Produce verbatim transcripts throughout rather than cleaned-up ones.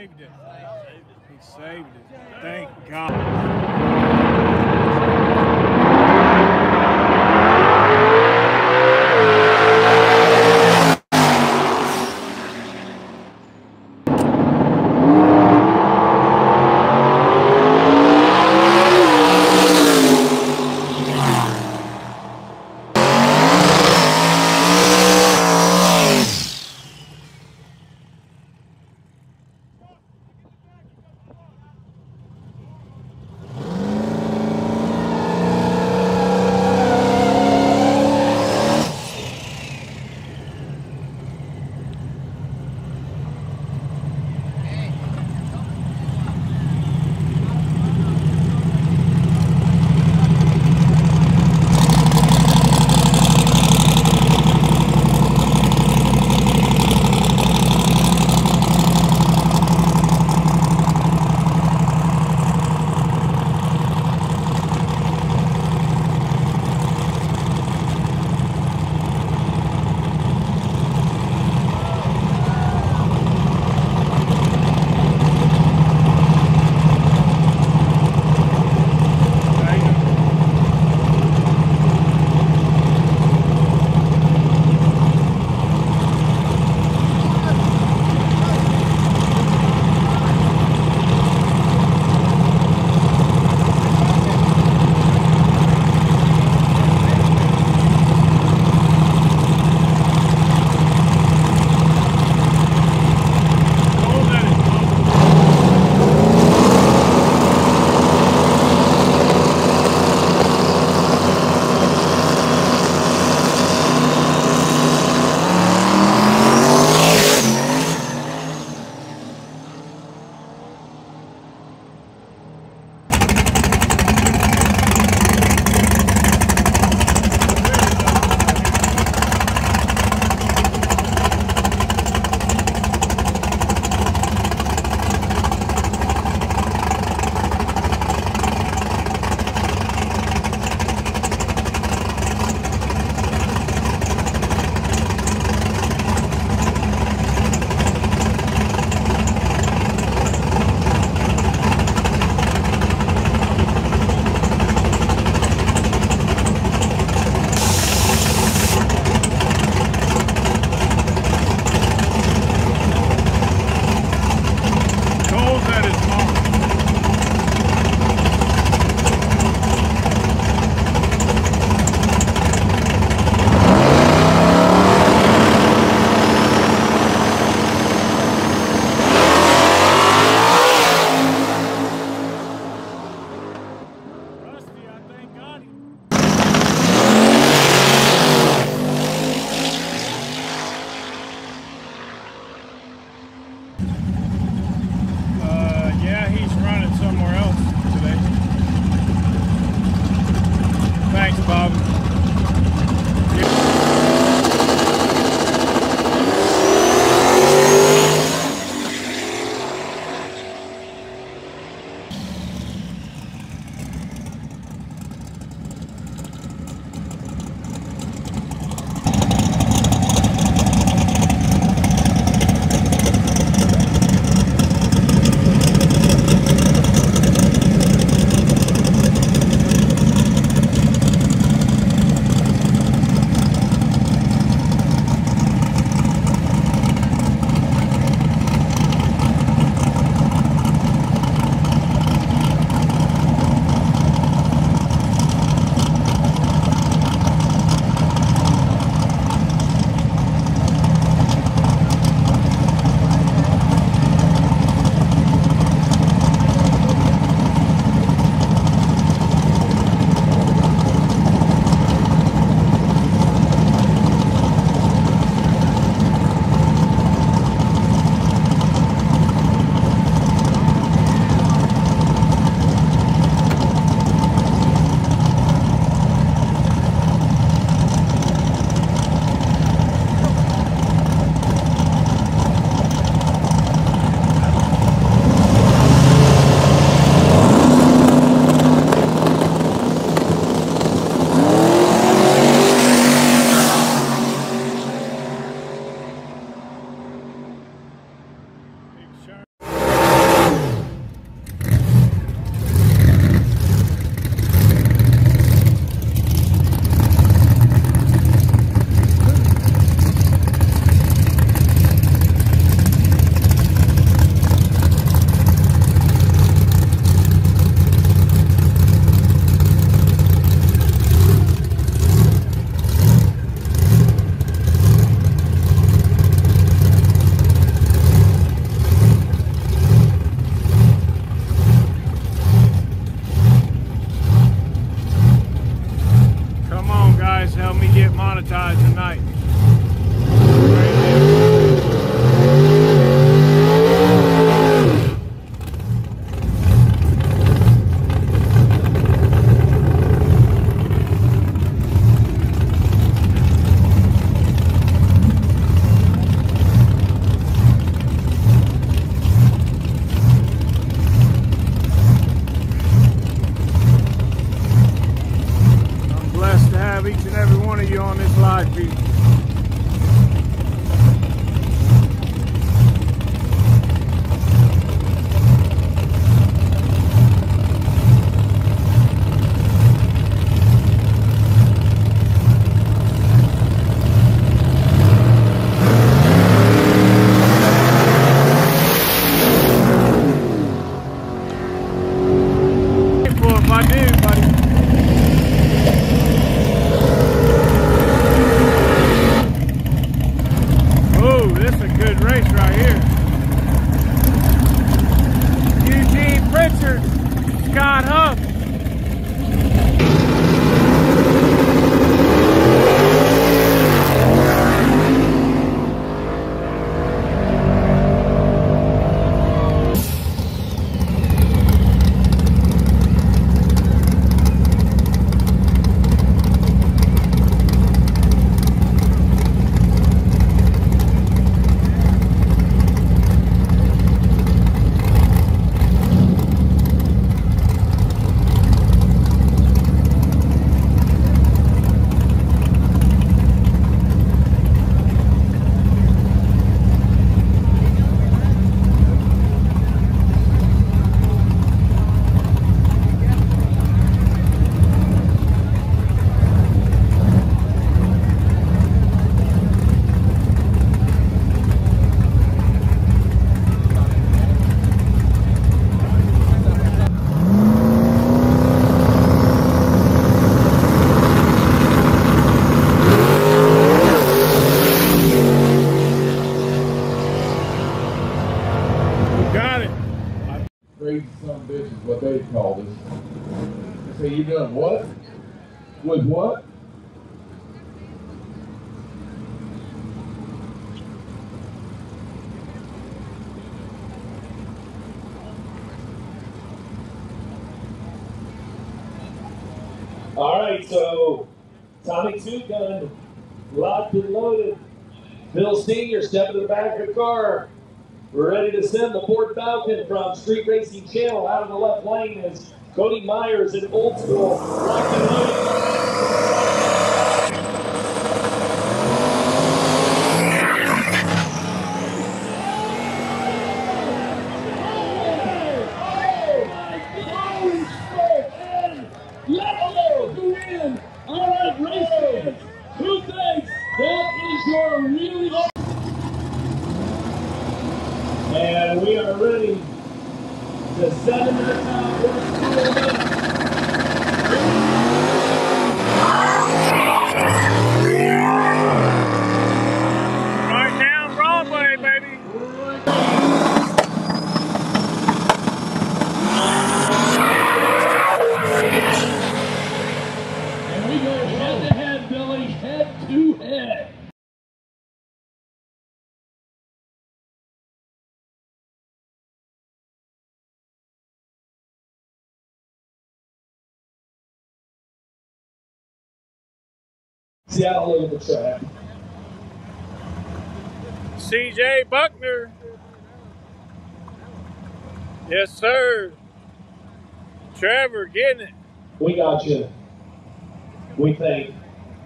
saved it. He saved it. Thank God. monetized tonight. Each and every one of you on this live feed. If I do, buddy. This is a good race right here. Eugene Pritchard, Scott Huff. Crazy son of a bitch is what they called us. Say, you done what? With what? All right, so Tommy Two Gun, locked and loaded. Bill Senior stepping to the back of the car. We're ready to send the Ford Falcon from Street Racing Channel. Out of the left lane is Cody Myers in Old School, locked and loaded. Who thinks that is your really? And we are ready to set into the top. Right down Broadway, baby. And we go head to head, Billy, head to head. Seattle over the track. C J Buckner. Yes, sir. Trevor getting it. We got you. We think.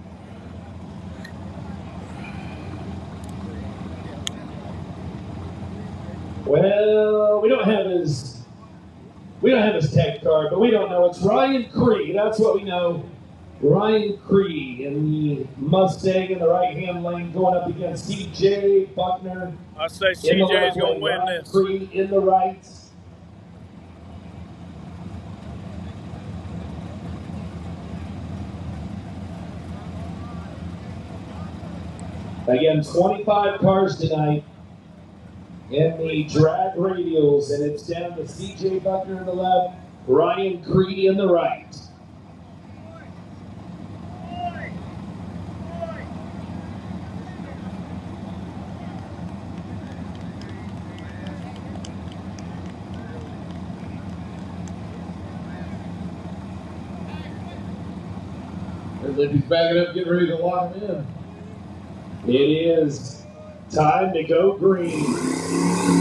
Well, we don't have his we don't have his tech card, but we don't know. It's Ryan Cree. That's what we know. Ryan Cree in the Mustang in the right-hand lane going up against C J Buckner. I say C J's going to win Ryan this. Cree in the right. Again, twenty-five cars tonight in the drag radials, and it's down to C J Buckner in the left, Ryan Cree in the right. As if he's backing up, getting ready to lock him in. It is time to go green.